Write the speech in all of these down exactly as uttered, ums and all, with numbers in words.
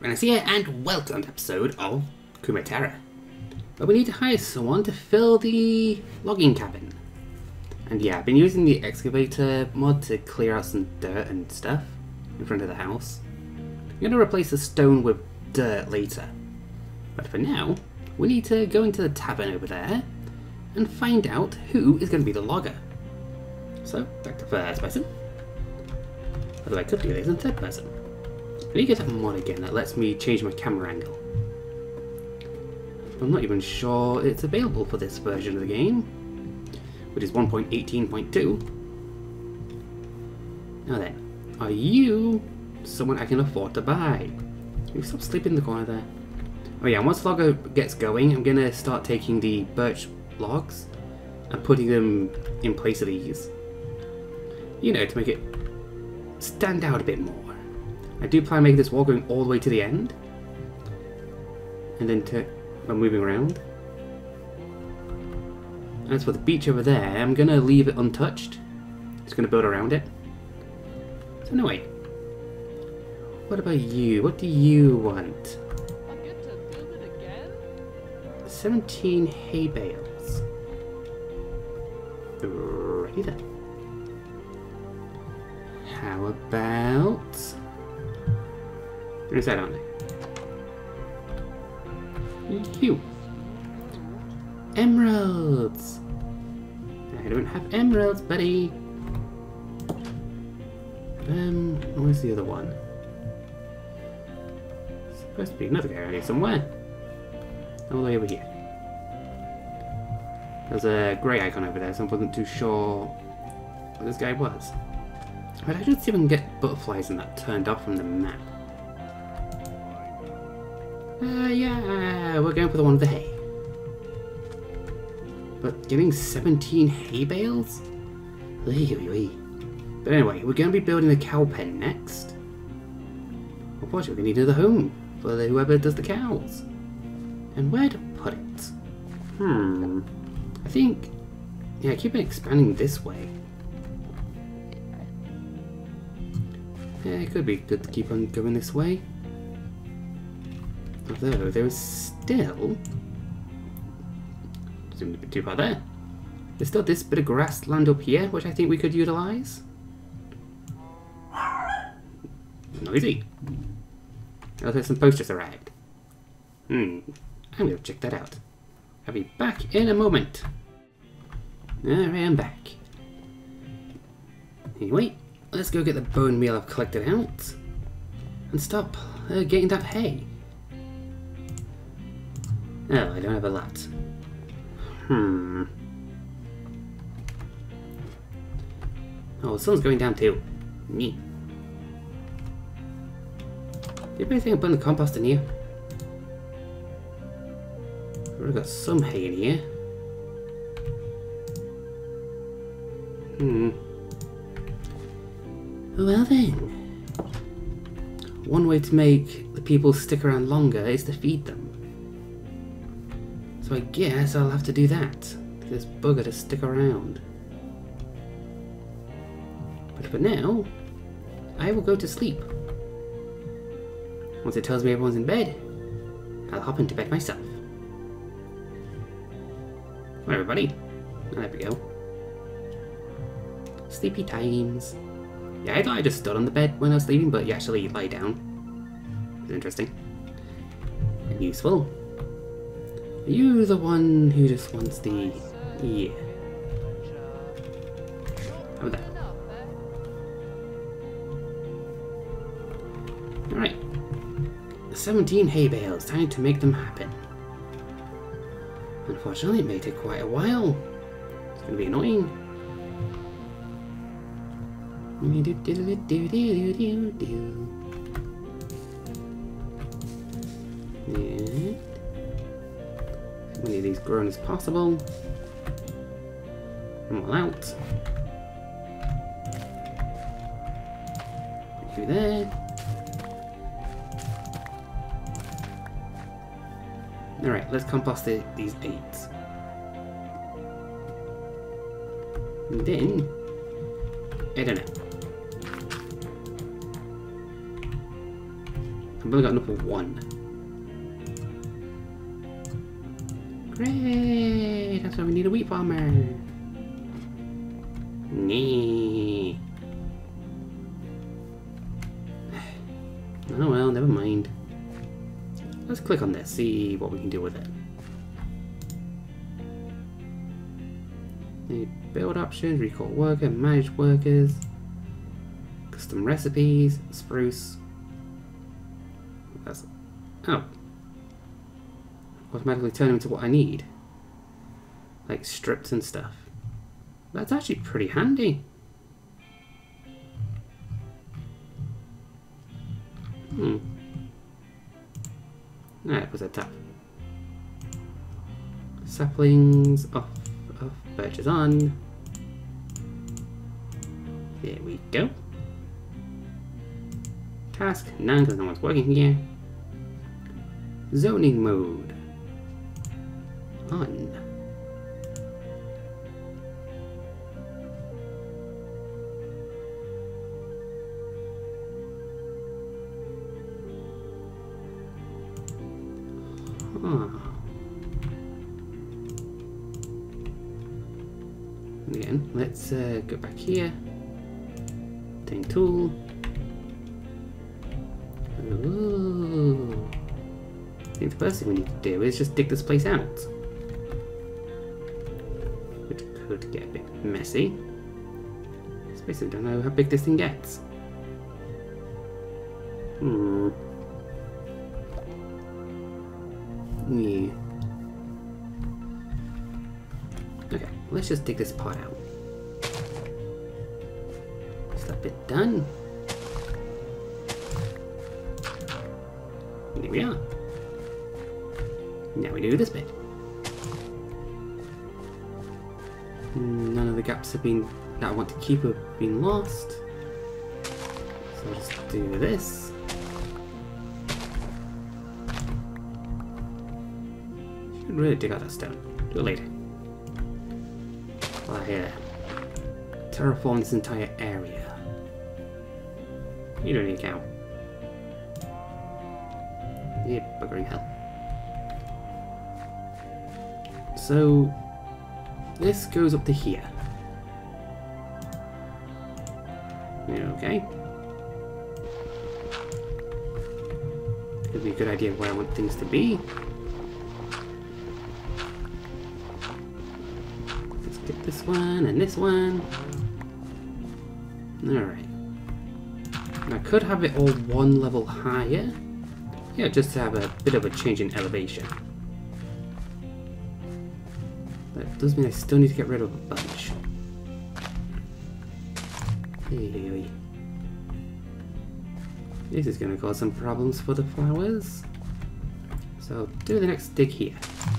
Ranos here, and welcome to episode of Kumaterra, where we need to hire someone to fill the logging cabin. And yeah, I've been using the excavator mod to clear out some dirt and stuff in front of the house. I'm going to replace the stone with dirt later. But for now, we need to go into the tavern over there and find out who is going to be the logger. So, back to first person. Although I could do this in third person. I need to get that mod again that lets me change my camera angle. I'm not even sure it's available for this version of the game, which is one point eighteen point two. Now then, are you someone I can afford to buy? Can you stop sleeping in the corner there? Oh yeah, once the logger gets going, I'm going to start taking the birch logs and putting them in place of these. You know, to make it stand out a bit more. I do plan on making this wall going all the way to the end, and then to I'm moving around. As for the beach over there, I'm gonna leave it untouched. Just gonna build around it. So anyway, what about you? What do you want? I get to build it again? seventeen hay bales. Ready then. How about? They're inside, aren't they? You. Emeralds. I don't have emeralds, buddy. Um, where's the other one? Supposed to be another guy around here somewhere. All the way over here. There's a grey icon over there, so I wasn't too sure what this guy was. But I should see if I can get butterflies and that turned off from the map. Uh, yeah, we're going for the one with the hay. But getting seventeen hay bales? But anyway, we're going to be building the cow pen next. Unfortunately, we need another home for the, whoever does the cows. And where to put it? Hmm. I think... Yeah, keep it expanding this way. Yeah, it could be good to keep on going this way. Although there is still, zoomed a bit too far there. There's still this bit of grassland up here, which I think we could utilise. Noisy. Oh, there's some posters arrived. Hmm. I'm gonna check that out. I'll be back in a moment. Alright, I'm back. Anyway, let's go get the bone meal I've collected out and stop uh, getting that hay. Oh, I don't have a lot. Hmm. Oh, the sun's going down too. Me. Did anybody think of putting the compost in here? I've already got some hay in here. Hmm. Well then. One way to make the people stick around longer is to feed them. So I guess I'll have to do that, for this bugger to stick around. But for now, I will go to sleep. Once it tells me everyone's in bed, I'll hop into bed myself. Hi everybody. Oh, there we go. Sleepy times. Yeah, I thought I just stood on the bed when I was sleeping, but you actually lie down. It's interesting. And useful. Are you the one who just wants the... Yeah. How about that? Alright. seventeen hay bales. Time to make them happen. Unfortunately, it may take quite a while. It's going to be annoying. Yeah. As many of these grown as possible. I'm all out. Through there. Alright, let's compost the, these eight. And then, I don't know. I've only got enough for one. Great! That's why we need a wheat farmer. Nee. Oh well, never mind. Let's click on this, see what we can do with it. The build options, recall worker, manage workers, custom recipes, spruce. That's oh. Automatically turn them into what I need. Like strips and stuff. That's actually pretty handy. Hmm. That was a tap. Saplings off, off, birches on. There we go. Task, none because no one's working here. Zoning mode. On. Huh. And again, let's uh, go back here. Obtain tool. Ooh. I think the first thing we need to do is just dig this place out. Which could get a bit messy. Especially don't know how big this thing gets. Hmm. Yeah. Okay, let's just dig this part out. Is that bit done? There we are. Now we do this bit. None of the gaps have been that I want to keep have been lost. So I'll just do this. Should really dig out that stone. Do it later. While I uh, terraform this entire area. You don't need a cow. Yeah, buggering hell. So this goes up to here. Okay. Could be a good idea of where I want things to be. Let's get this one and this one. Alright. I could have it all one level higher. Yeah, just to have a bit of a change in elevation. That does mean I still need to get rid of a bunch. Hey, this is going to cause some problems for the flowers. So do the next dig here.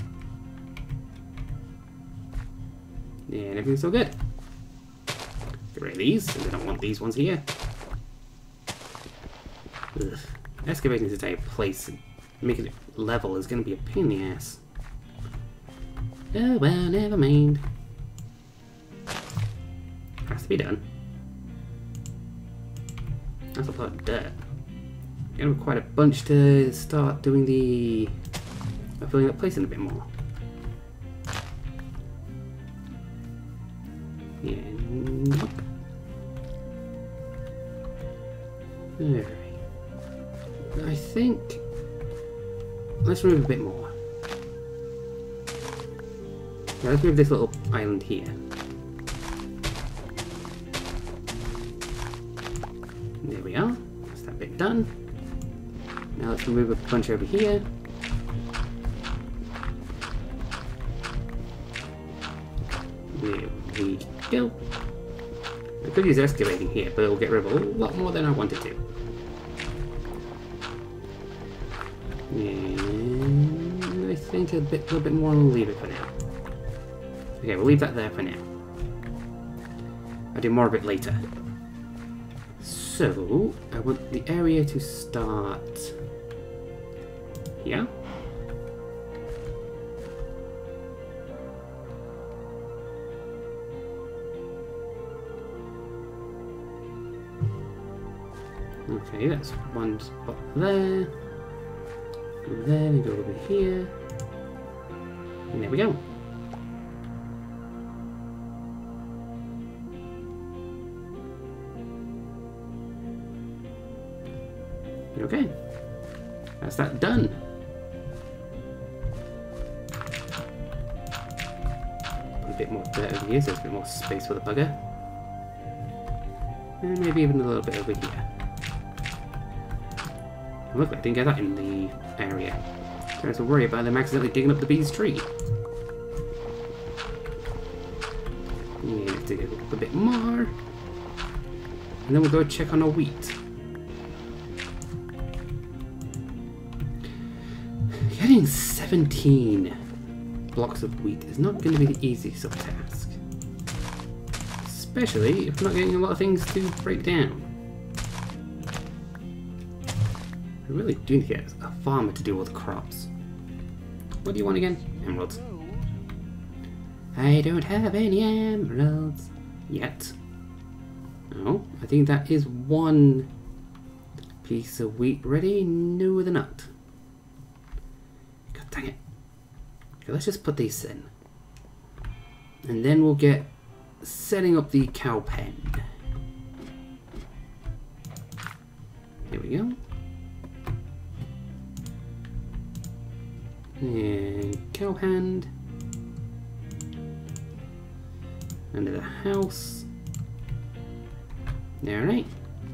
And everything's all good. Get rid of these, and I don't want these ones here. Ugh. Excavating this entire place and making it level is going to be a pain in the ass. Oh well, never mind. Has to be done. That's a lot of dirt. Gonna be quite a bunch to start doing the uh, filling that place in a bit more. And up. Alright. I think let's remove a bit more. Yeah, let's move this little island here. There we are. That's that bit done. Now let's remove a bunch over here. There we go. I could use excavating here, but it'll get rid of a lot more than I wanted to. And I think a bit, little bit more, and we'll leave it for now. Okay, we'll leave that there for now. I'll do more of it later. So, I want the area to start here. Okay, that's one spot there. Go there, we go over here. And there we go. Okay. That's that done. Put a bit more dirt over here so there's a bit more space for the bugger. And maybe even a little bit over here. Look, I didn't get that in the area. Don't have to worry about them accidentally digging up the bee's tree. Yeah, dig it up a bit more. And then we'll go check on our wheat. Getting seventeen blocks of wheat is not going to be the easiest of task. Especially if we're not getting a lot of things to break down. I really do need to get a farmer to do all the crops. What do you want again? Emeralds. I don't have any emeralds yet. Oh, I think that is one piece of wheat ready. No, they're not. God dang it. Okay, let's just put these in. And then we'll get setting up the cow pen. Here we go. And cow hand. Under the house. Alright.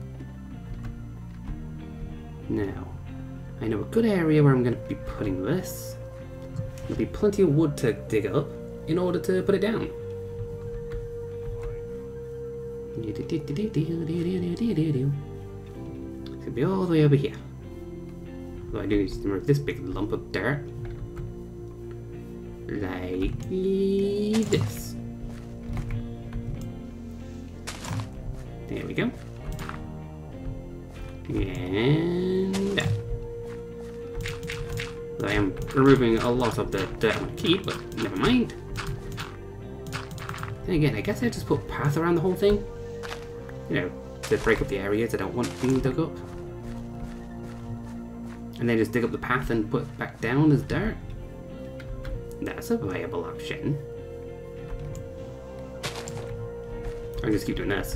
Now, I know a good area where I'm going to be putting this. There'll be plenty of wood to dig up in order to put it down. It's going to be all the way over here. What I do is to remove this big lump of dirt. Like this. There we go. And that. I am removing a lot of the dirt I want to keep, but never mind. Then again, I guess I just put path around the whole thing. You know, to break up the areas I don't want being dug up. And then just dig up the path and put it back down as dirt. That's a viable option. I'll just keep doing this.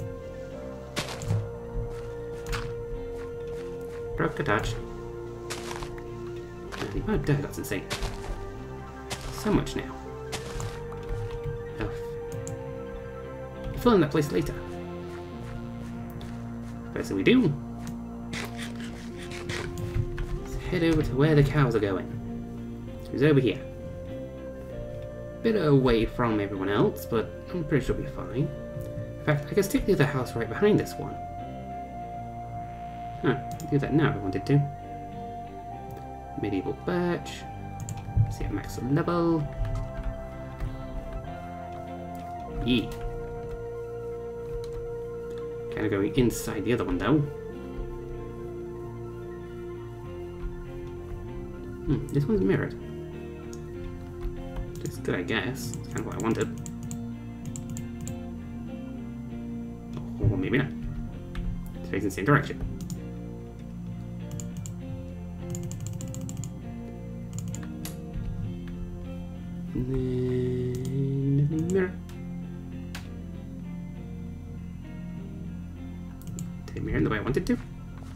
Broke a touch. The amount of dirt, that's insane. So much now. Oh. We'll fill in that place later. First thing we do, let's head over to where the cows are going. Who's over here? Bit away from everyone else, but I'm pretty sure we'll be fine. In fact, I can stick the other house right behind this one. Huh, I'll do that now if I wanted to. Medieval birch. See at max level. Yeah. Kind of going inside the other one though. Hmm, this one's mirrored. It's good, I guess. It's kind of what I wanted. Or maybe not. It's facing the same direction. And then mirror. Did I mirror in the way I wanted to?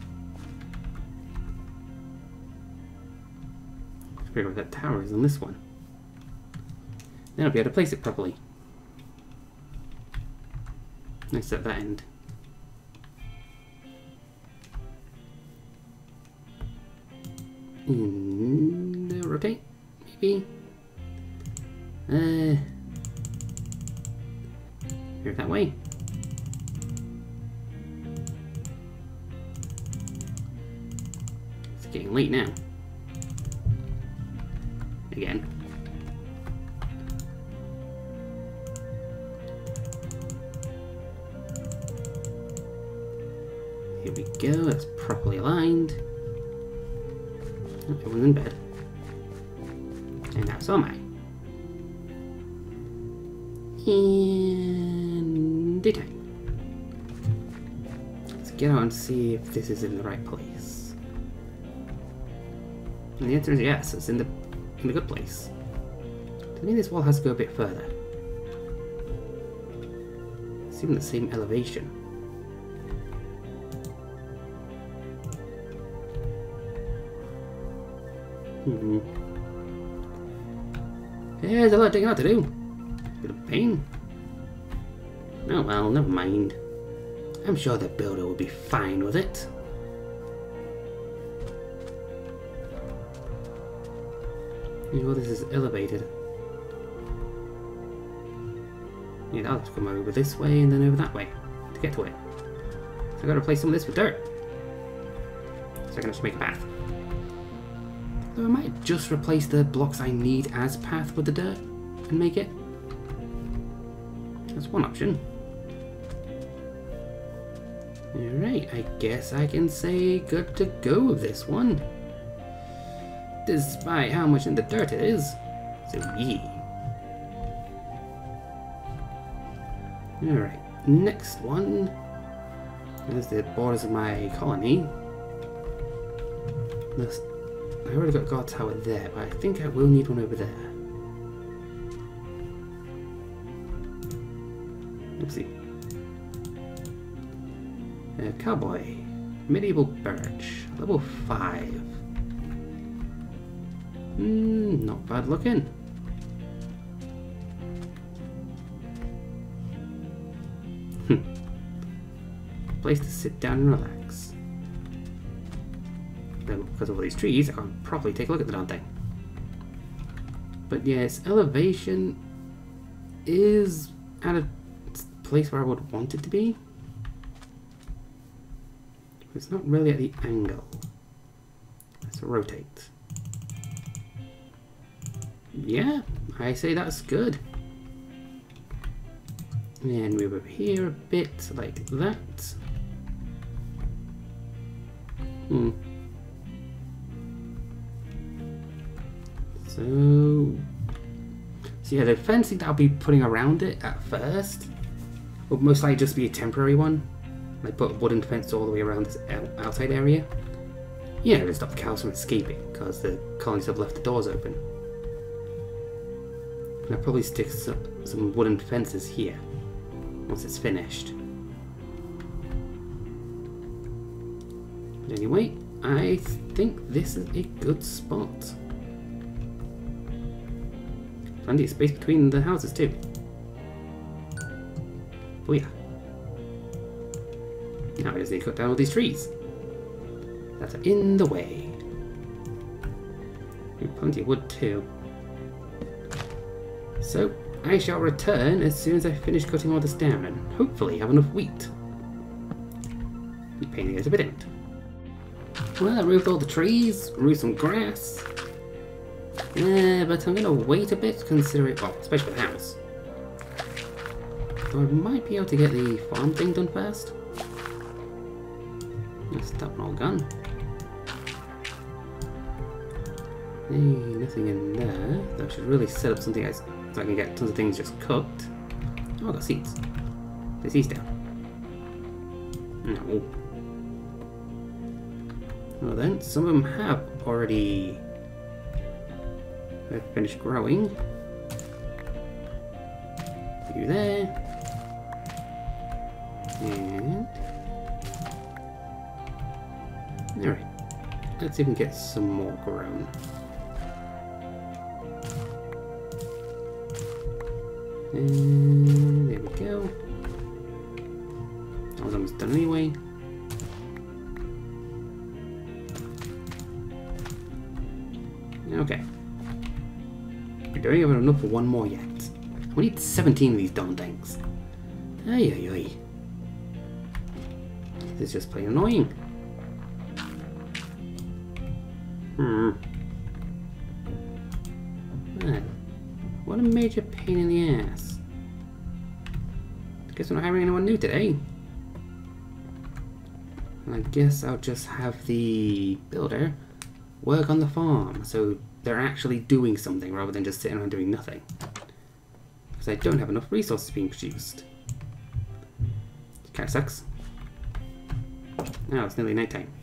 I forget where that tower is on this one. Then I'll be able to place it properly. Next at that end. And uh, rotate, maybe. Uh, here that way. It's getting late now. Again. Here we go, that's properly aligned. Oh, everyone's in bed. And now so am I. And daytime. Let's get out and see if this is in the right place. And the answer is yes, it's in the in the good place. I think this wall has to go a bit further. It's even the same elevation. Hmm. There's a lot of digging out to do. Bit of pain. Oh well, never mind. I'm sure the builder will be fine with it. You know, this is elevated. Yeah, I'll have to come over this way and then over that way to get to it. So I've got to replace some of this with dirt. So I can just make a path. So I might just replace the blocks I need as path with the dirt and make it. That's one option. Alright, I guess I can say good to go with this one. Despite how much in the dirt it is. So yeah. Alright, next one. There's the borders of my colony. This, I already got a guard tower there, but I think I will need one over there. Let's see. Uh, cowboy. Medieval birch. Level five. Hmm, not bad looking. Place to sit down and relax. Then, because of all these trees, I can't properly take a look at the darn thing. But yes, elevation is at a place where I would want it to be. It's not really at the angle. Let's rotate. Yeah, I say that's good. And move over here a bit, like that. Hmm. So, so yeah, the fencing that I'll be putting around it at first will most likely just be a temporary one. Like put a wooden fence all the way around this outside area. Yeah, to stop the cows from escaping, because the colonies have left the doors open. And I'll probably stick some, some wooden fences here once it's finished. But anyway, I think this is a good spot. Plenty of space between the houses too. Oh yeah. Now I just need to cut down all these trees that are in the way. And plenty of wood too. So I shall return as soon as I finish cutting all this down and hopefully have enough wheat. The painting is a bit out. Well, I removed all the trees, removed some grass. Yeah, but I'm gonna wait a bit to consider it, well, especially for the house. So I might be able to get the farm thing done first. That's that one all gone. Hey, nothing in there. That should really set up something else so I can get tons of things just cooked. Oh, I got seeds. There's seeds down. No. Well then, some of them have already finished growing. You there. And alright, let's see if we can get some more grown. And there we go. All of them is done anyway. Okay. We don't even have enough for one more yet. We need seventeen of these darn things. Ay ay ay. This is just plain annoying. Hmm. Man, what a major pain in the ass. Guess we're not hiring anyone new today. And I guess I'll just have the builder work on the farm, so they're actually doing something rather than just sitting around doing nothing. Because I don't have enough resources being produced. It kind of sucks. Now it's nearly night time.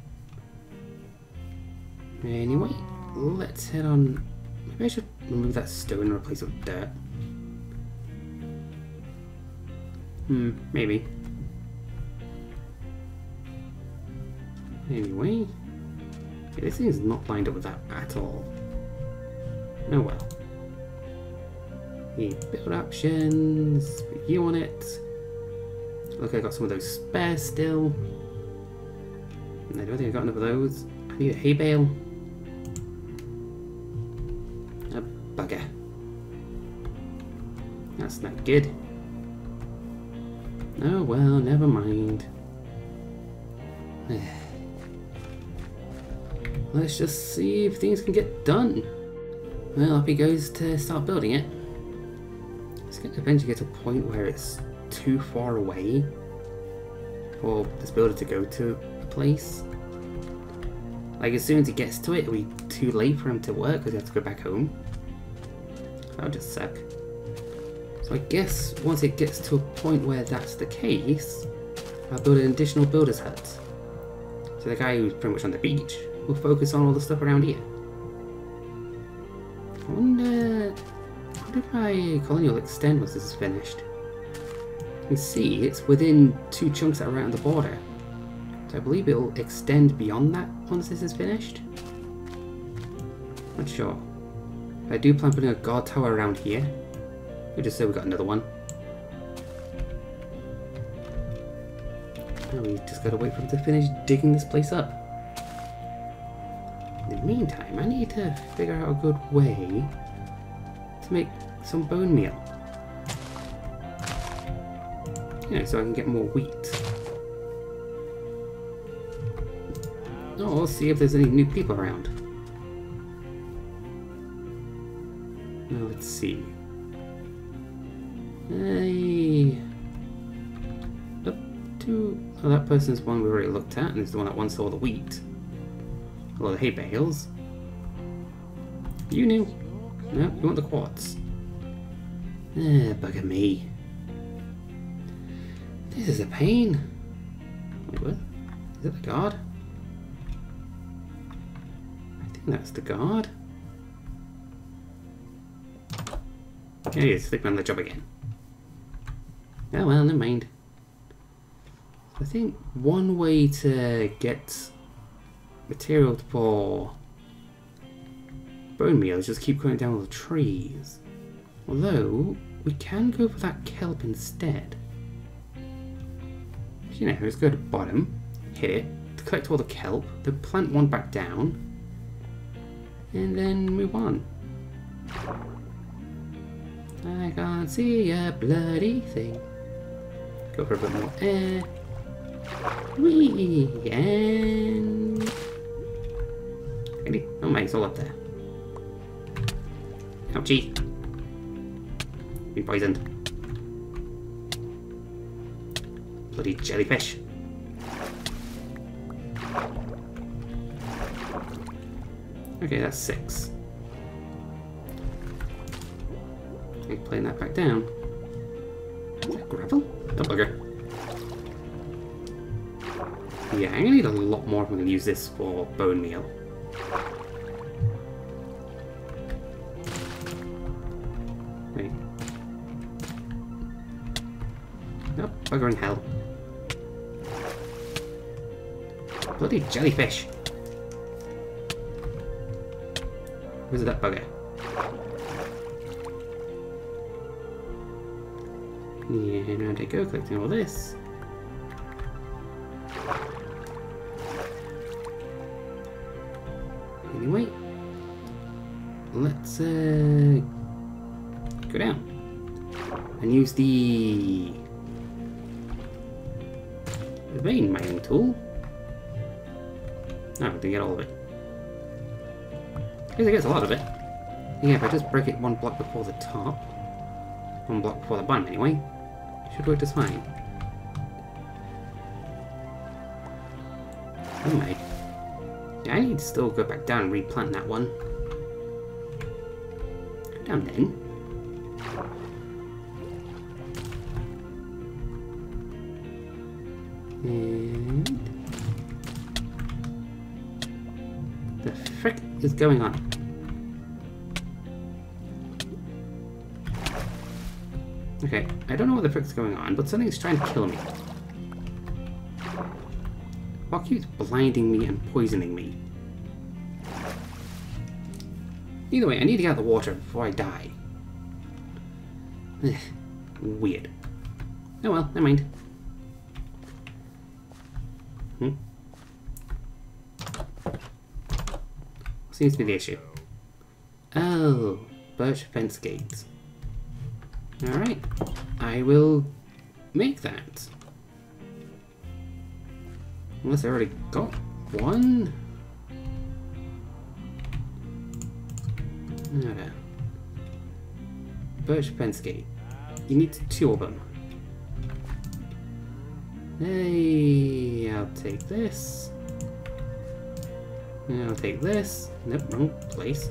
Anyway, let's head on. Maybe I should remove that stone and replace it with dirt. Hmm, maybe. Anyway, yeah, this thing is not lined up with that at all. Oh well. The build options, put you on it. Look, I got some of those spares still. I don't think I got enough of those. I need a hay bale. A bugger. That's not good. Oh well, never mind. Let's just see if things can get done. Well, up he goes to start building it. It's going to eventually get to a point where it's too far away for this builder to go to a place. Like, as soon as he gets to it, it'll be too late for him to work because he has to go back home. That'll just suck. So I guess once it gets to a point where that's the case, I'll build an additional builder's hut. So the guy who's pretty much on the beach will focus on all the stuff around here. I wonder, I wonder if my colony will extend once this is finished. You can see it's within two chunks that are around the border. So I believe it'll extend beyond that once this is finished. Not sure. I do plan on putting a guard tower around here. We'll just say we got another one. Now we just gotta wait for him to finish digging this place up. In the meantime, I need to figure out a good way to make some bone meal. You know, so I can get more wheat. Oh, we'll see if there's any new people around. Now let's see. Hey, up to oh, that person's one we already looked at, and it's the one that once saw the wheat. Or the hay bales. You knew. No, you want the quartz. Ah, bugger me. This is a pain. Wait, what? Is it the guard? I think that's the guard. Okay, he's sleeping on the job again. Oh well, never mind. I think one way to get material for bone meal is just keep cutting down all the trees. Although, we can go for that kelp instead. You know, let's go to the bottom, hit it, collect all the kelp, then plant one back down, and then move on. I can't see a bloody thing. Go for a bit more air. Whee! And... Ready? Oh my, it's all up there. Ouchie. Been poisoned. Bloody jellyfish. Okay, that's six. Okay, playing that back down. Is that gravel? Oh, bugger. Yeah, I'm gonna need a lot more if I'm gonna use this for bone meal. Wait. Oh, bugger in hell. Bloody jellyfish. Where's that bugger? Yeah, now I go collecting all this. Anyway, let's uh, go down and use the vein mining tool. No, didn't get all of it. I guess I get a lot of it. Yeah, if I just break it one block before the top, one block before the bottom anyway, it should work just fine. Oh my. Yeah, I need to still go back down and replant that one. Go down then. And the frick is going on? Okay, I don't know what the frick's going on, but something's trying to kill me. What keeps blinding me and poisoning me? Either way, I need to get out of the water before I die. Weird. Oh well, never mind. Hmm? What seems to be the issue? Oh, birch fence gates. Alright, I will make that. Unless I already got one. No, no. Birch fence gate. You need two of them. Hey, I'll take this. I'll take this. Nope, wrong place.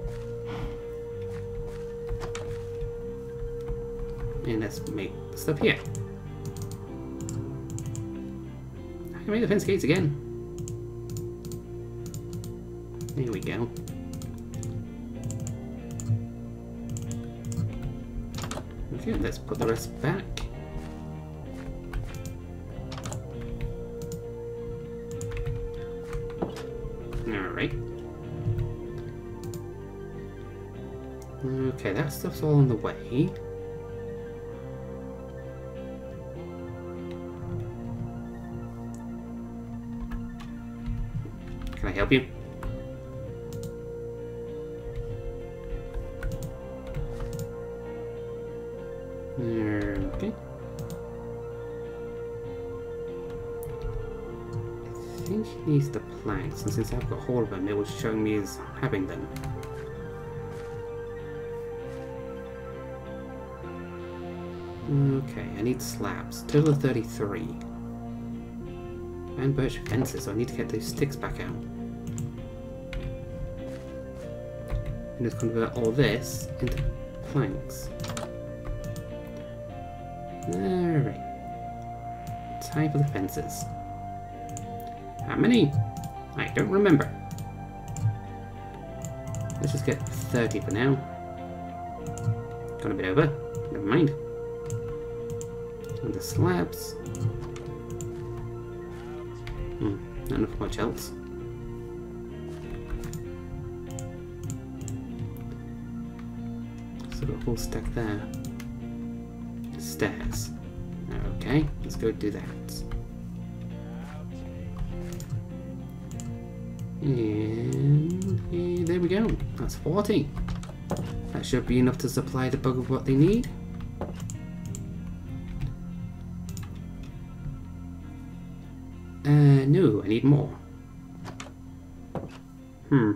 And let's make stuff here. I can make the fence gates again. There we go. Okay, let's put the rest back. Alright. Okay, that stuff's all on the way. Can I help you? Okay. I think he needs the planks, and since I've got hold of them, it was showing me as having them. Okay, I need slabs. Total of thirty-three. And birch fences, so I need to get those sticks back out. And just convert all this into planks. Alright. Time for the fences. How many? I don't remember. Let's just get thirty for now. Gone a bit over. Never mind. And the slabs. Hmm, not enough much else. So got a whole stack there. Stairs. Okay, let's go do that. And yeah, there we go. That's forty. That should be enough to supply the bug with what they need. Uh, no, I need more. Hmm.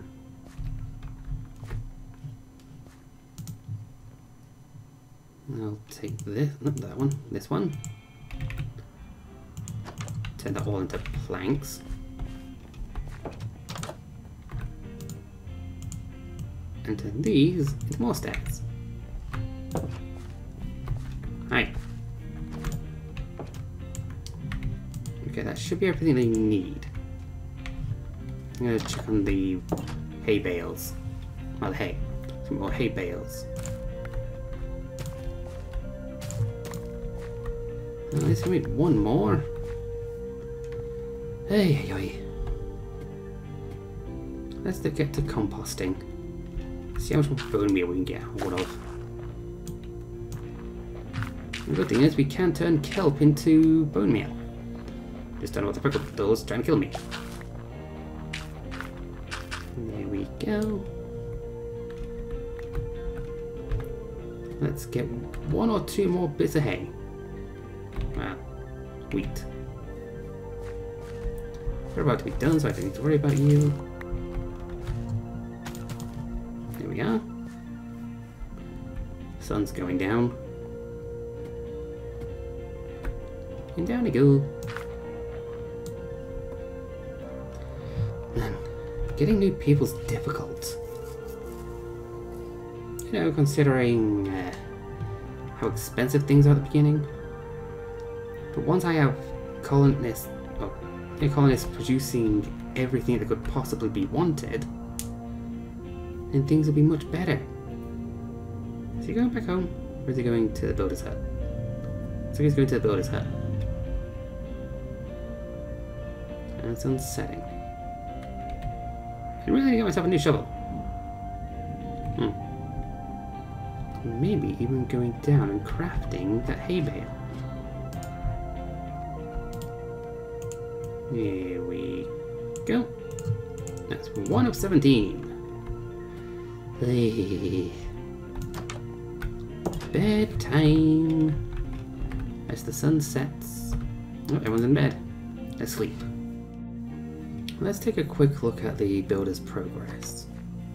I'll take this, not that one, this one. Turn that all into planks. And turn these into more stairs. Hi. Okay, that should be everything they need. I'm gonna check on the hay bales. Well, the hay. Some more hay bales. At least we need one more. Hey, hey, hey. Let's get to composting. See how much more bone meal we can get hold of. The good thing is we can turn kelp into bone meal. Just don't know what the frick of those trying to kill me. There we go. Let's get one or two more bits of hay. Well, wheat. We're about to be done, so I don't need to worry about you. There we are. Sun's going down. And down we go. Man, getting new people's difficult. You know, considering uh, how expensive things are at the beginning. But once I have colonists, oh, the colonists producing everything that could possibly be wanted, then things will be much better. Is he going back home, or is he going to the builder's hut? So he's going to the builder's hut. And it's unsetting. I really need to get myself a new shovel. Hmm. Maybe even going down and crafting that hay bale. Here we go. That's one of seventeen. Hey. Bedtime. As the sun sets. Oh, everyone's in bed. Asleep. Let's take a quick look at the builder's progress.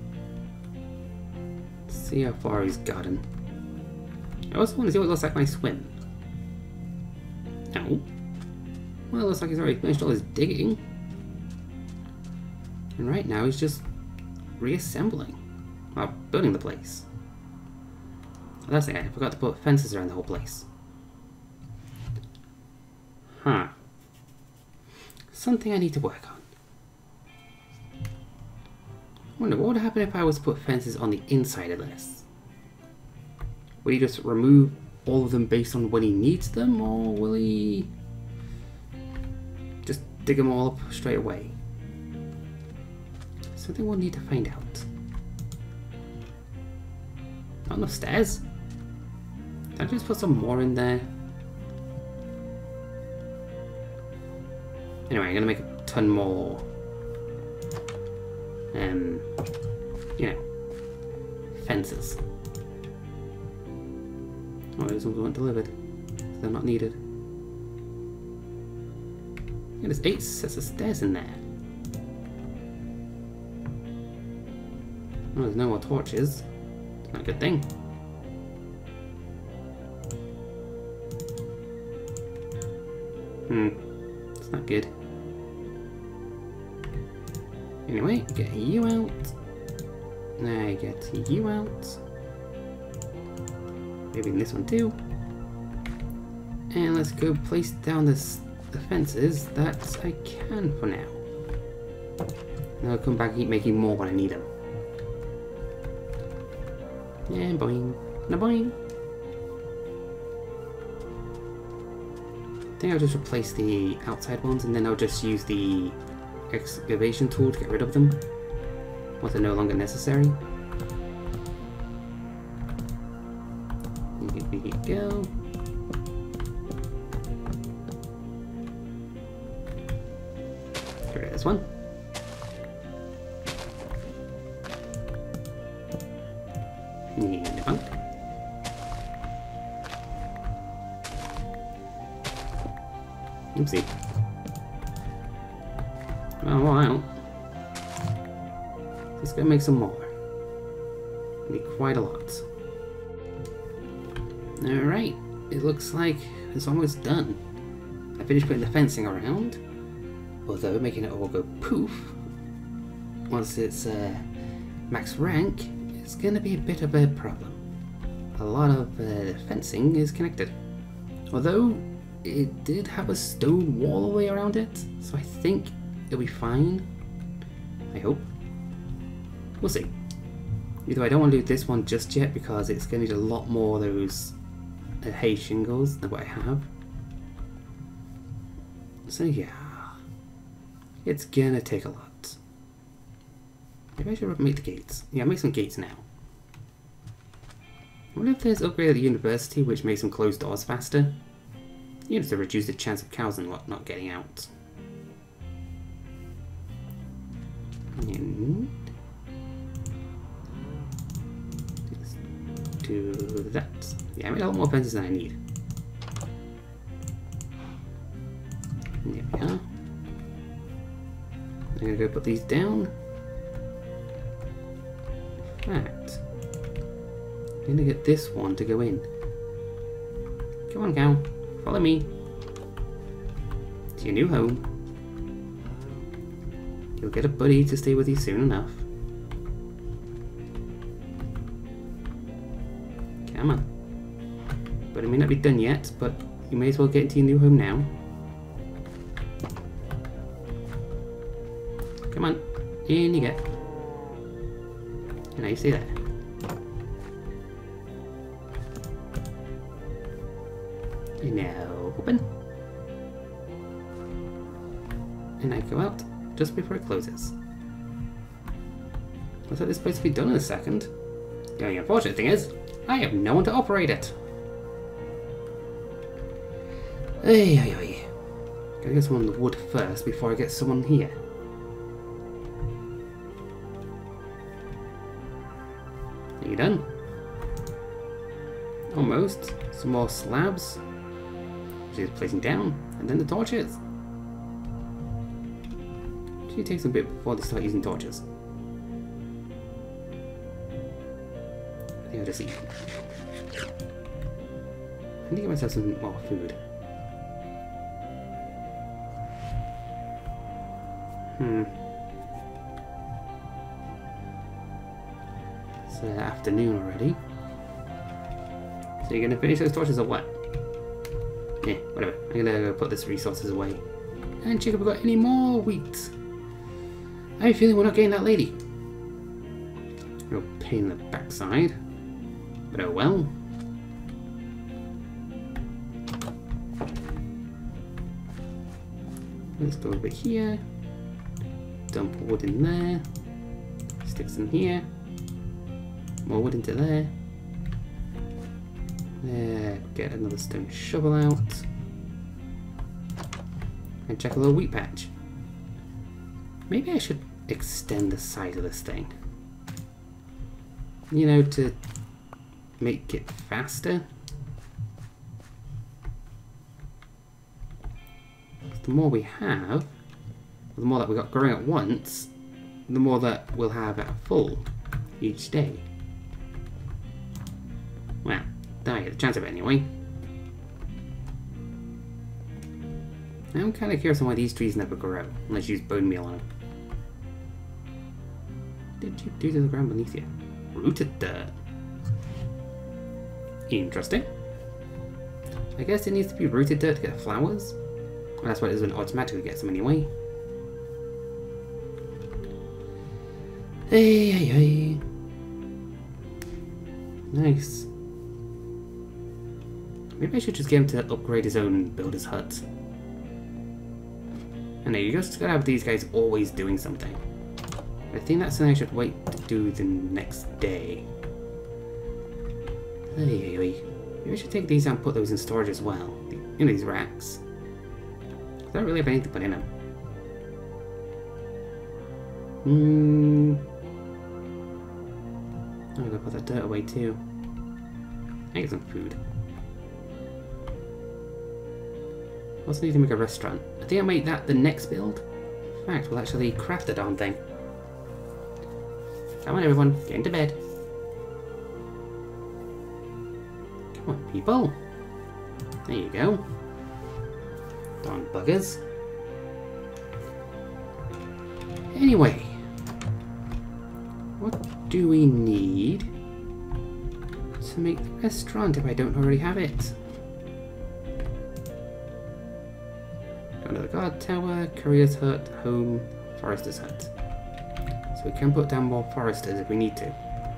See how far he's gotten. I also want to see what it looks like when I swim. Oh. Well, it looks like he's already finished all his digging. And right now he's just reassembling. Well, building the place. Oh, that's it, I forgot to put fences around the whole place. Huh. Something I need to work on. I wonder what would happen if I was to put fences on the inside of this? Will he just remove all of them based on when he needs them, or will he just dig them all up straight away? Something we'll need to find out. Not enough stairs? Can I just put some more in there? Anyway, I'm gonna make a ton more. Um, you know, fences. Oh, those ones weren't delivered. They're not needed. Yeah, there's eight sets of stairs in there. Oh, there's no more torches. It's not a good thing. Hmm, it's not good. Anyway, get you out. I get you out. Maybe in this one too. And let's go place down this, the fences that I can for now. And I'll come back and keep making more when I need them. And boing, and a boing. I think I'll just replace the outside ones and then I'll just use the excavation tool to get rid of them once they're no longer necessary. Here we go. Get rid of this one. And a bunk. Oopsie. Oh, well, let's go make some more. Need quite a lot. Alright, it looks like it's almost done. I finished putting the fencing around, although making it all go poof once it's uh, max rank is going to be a bit of a problem. A lot of uh, fencing is connected, although it did have a stone wall all the way around it, so I think it'll be fine. I hope. We'll see. Either I don't want to do this one just yet because it's going to need a lot more of those uh, hay shingles than what I have. So yeah, it's gonna take a lot. Maybe I should make the gates. Yeah, make some gates now. I wonder if there's upgrade at the university which makes them close doors faster. You know, to reduce the chance of cows and whatnot getting out. And let's do that. Yeah, I made a lot more fences than I need. And there we are. I'm gonna go put these down. In fact, I'm gonna get this one to go in. Come on, cow. Follow me. To your new home. You'll get a buddy to stay with you soon enough. Come on. But it may not be done yet, but you may as well get into your new home now. Come on. In you get. And now you stay there. And now open. And I go out just before it closes. I thought this place would be done in a second. The only unfortunate thing is, I have no one to operate it. Ay, ay, ay. Gotta get someone on the wood first before I get someone here. Are you done? Almost. Some more slabs. She's placing down, and then the torches. Usually takes a bit before they start using torches. I think I'll just eat. I need to get myself some more food. Hmm. It's uh, afternoon already. So you're gonna finish those torches or what? Yeah, whatever. I'm gonna go put this resources away. And check if we've got any more wheat. I have a feeling we're not getting that lady. Real pain in the backside. But oh well. Let's go over here. Dump wood in there. Sticks in here. More wood into there. There, get another stone shovel out. And check a little wheat patch. Maybe I should extend the size of this thing. You know, to make it faster. The more we have, the more that we got growing at once, the more that we'll have at full each day. Well, I get a chance of it anyway. I'm kind of curious on why these trees never grow, unless you use bone meal on them. What did you do to the ground beneath you? Rooted dirt. Interesting. I guess it needs to be rooted dirt to get flowers. Well, that's why it doesn't automatically get them anyway. Hey, hey, hey. Nice. Maybe I should just get him to upgrade his own and build his hut. And there you just gotta have these guys always doing something. I think that's something I should wait to do the next day. Hey, hey, hey. Maybe I should take these out and put those in storage as well. You know, these racks. I don't really have anything to put in them. Hmm. I'm gonna put that dirt away too. I get some food. Also need to make a restaurant. I think I'll make that the next build. In fact, we'll actually craft the darn thing. Come on everyone, get into bed. Come on people. There you go. Darn buggers. Anyway. What do we need to make the restaurant if I don't already have it? Another guard tower, courier's hut, home, forester's hut. So we can put down more foresters if we need to.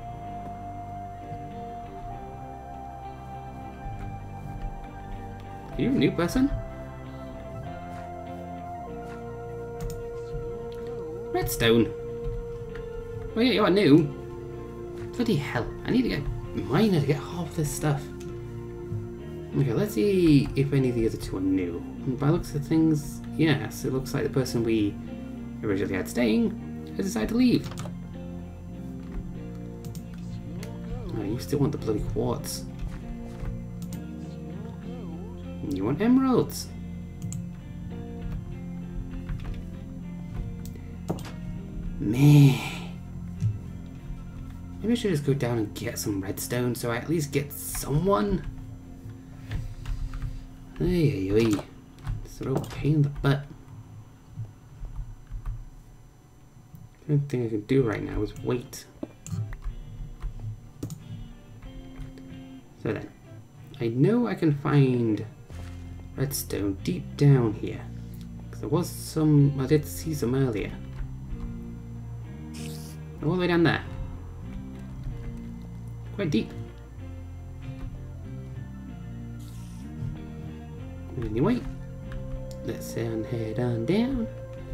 Are you a new person? Redstone. Oh yeah, you are new. Bloody hell! I need to get a miner to get half this stuff. Okay, let's see if any of the other two are new. And by the looks of things, yes, it looks like the person we originally had staying has decided to leave. Oh, you still want the bloody quartz. You want emeralds. Man. Maybe I should just go down and get some redstone so I at least get someone. Hey, hey, hey. It's a real pain in the butt. The only thing I can do right now is wait. So then, I know I can find redstone deep down here. Because there was some, I did see some earlier. All the way down there. Quite deep. Anyway, let's um, head on down.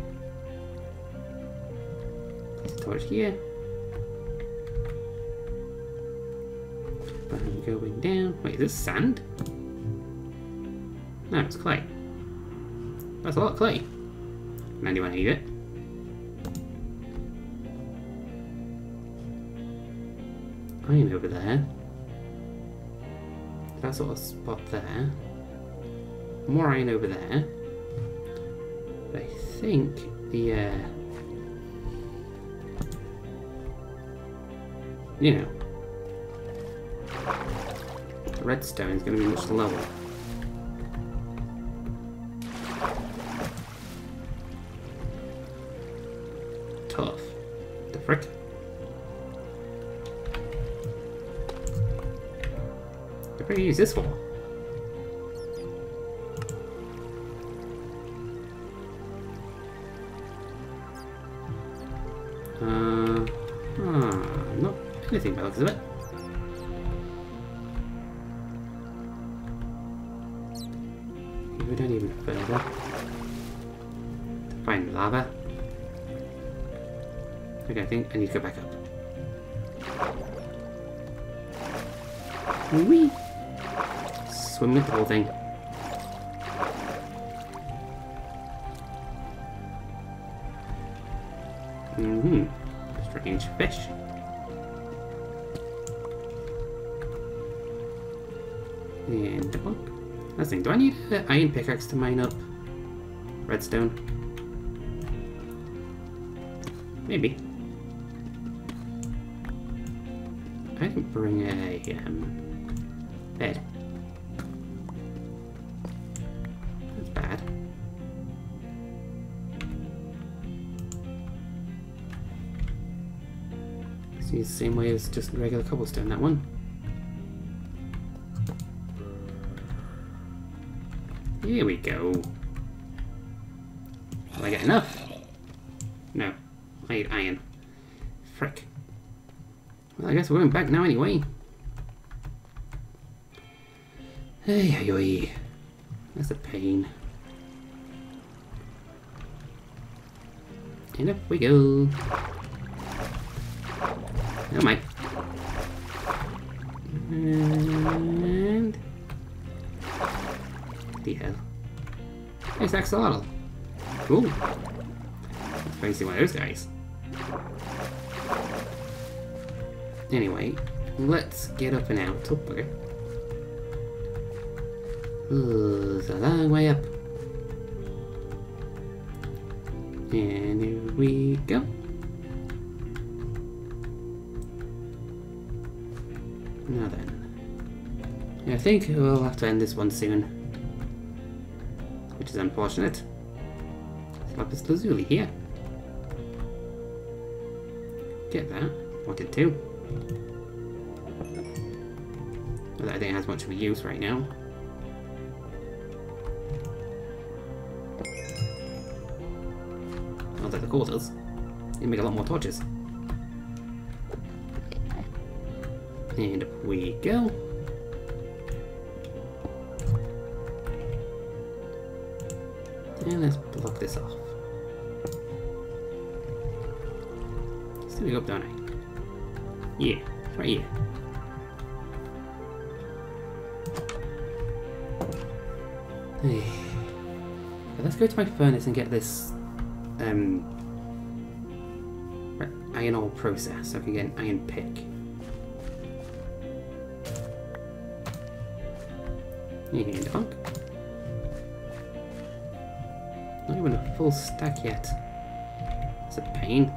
Place a torch here. I'm going down. Wait, is this sand? No, it's clay. That's a lot of clay. Now do you want to eat it? Iron over there. That sort of spot there. More iron over there. But I think the, uh... you know... the redstone is going to be much lower. Tough. The frick? The frick use this for? Uh, ah, not anything by the looks of it. Go down even further to find lava. Okay, I think I need to go back up. Whee! Swim with the whole thing. Mm-hmm. Strange fish. And a bunk. Last thing, do I need an iron pickaxe to mine up redstone? Maybe. I didn't bring a um, bed. That's bad. Let's use the same way as just regular cobblestone, that one. Here we go. Will I get enough? No. I need iron. Frick. Well, I guess we're going back now anyway. Hey, hey, hey. That's a pain. And up we go. Oh my. And... the hell? It's axolotl. Cool. Let's try and see one of those guys. Anyway, let's get up and out. Oh, bugger. Ooh, it's a long way up. And here we go. Now then. I think we'll have to end this one soon. Which is unfortunate. Lapis lazuli here. Get that. Wanted to. Well, I don't think it has much of a use right now. I'll take the quarters. You make a lot more torches. And up we go. And let's block this off. Still we go up, don't I? Yeah, it's right here. Hey. But let's go to my furnace and get this um, iron ore process so I can get an iron pick. And a bunk. Not even a full stack yet. It's a pain.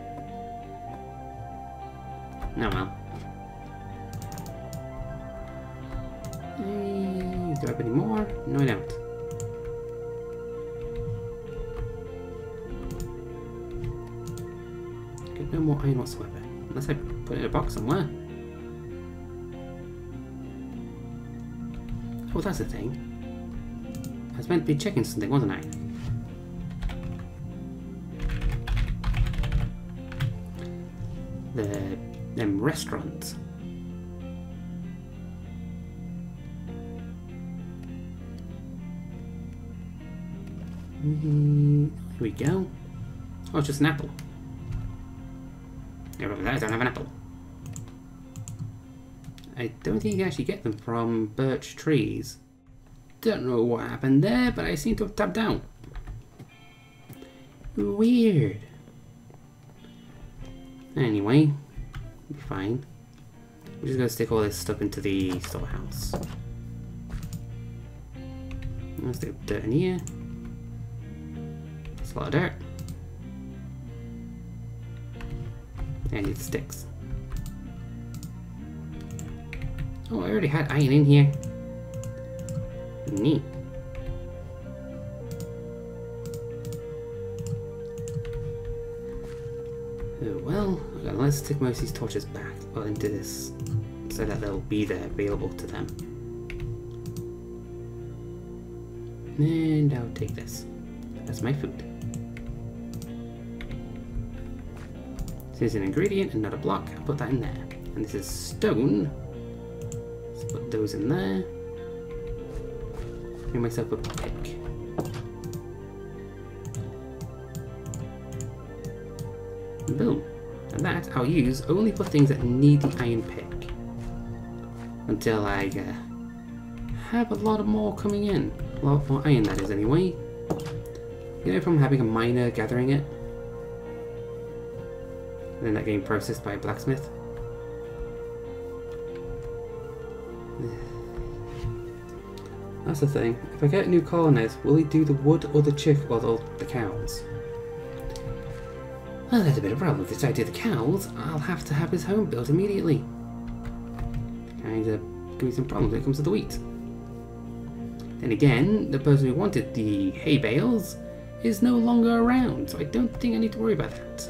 Oh well. Hey, do I have any more? No, I don't. Got no more iron whatsoever. Unless I put it in a box somewhere. Oh, that's the thing. I was meant to be checking something, wasn't I? the them restaurants. Mm, here we go. Oh, it's just an apple. I don't have an apple. I don't think you can actually get them from birch trees. Don't know what happened there, but I seem to have tapped out. Weird. Anyway, we'll be fine. We're just gonna stick all this stuff into the storehouse. Let's do dirt in here. That's a lot of dirt. I need the sticks. Oh, I already had iron in here. Neat. Oh, well, okay, let's stick most of these torches back well, into this so that they'll be there available to them. And I'll take this. That's my food. This is an ingredient and not a block. I'll put that in there. And this is stone. Let's put those in there. Make myself a pick. Boom. And that I'll use only for things that need the iron pick. Until I uh, have a lot of more coming in. A lot more iron, that is, anyway. You know, from having a miner gathering it. And then that getting processed by a blacksmith. That's the thing. If I get new colonies, will he do the wood or the chick or the, the cows? Well, there's a bit of a problem. If I do the cows, I'll have to have his home built immediately. Kind of give me some problems when it comes to the wheat. Then again, the person who wanted the hay bales is no longer around, so I don't think I need to worry about that.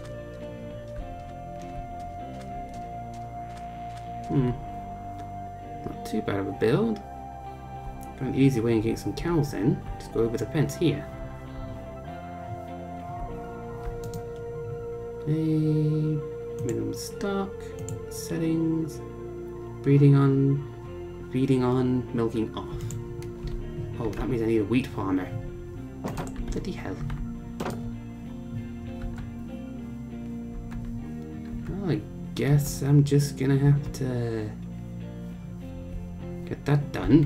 Hmm. Not too bad of a build. Got an easy way of getting some cows in. Just go over the fence here. A minimum stock, settings, breeding on, feeding on, milking off. Oh, that means I need a wheat farmer. Bloody hell. Well, I guess I'm just gonna have to get that done.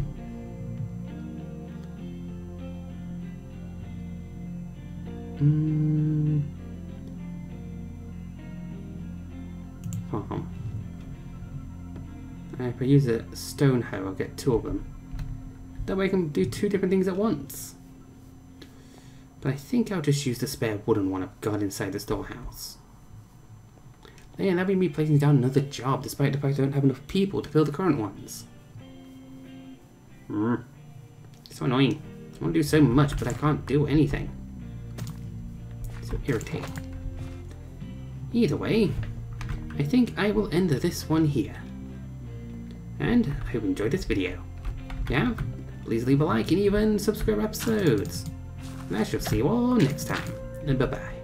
Hmm. Farm. And if I use a stone hoe, I'll get two of them. That way I can do two different things at once. But I think I'll just use the spare wooden one I've got inside the storehouse. Yeah, that'll be me placing down another job, despite the fact I don't have enough people to fill the current ones. Mm. It's so annoying. I want to do so much, but I can't do anything. So irritating. Either way, I think I will end this one here. And I hope you enjoyed this video. Yeah? Please leave a like and even subscribe episodes. And I shall see you all next time. And bye bye.